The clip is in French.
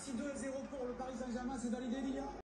2-0 pour le Paris Saint-Germain, c'est validé, Lilia.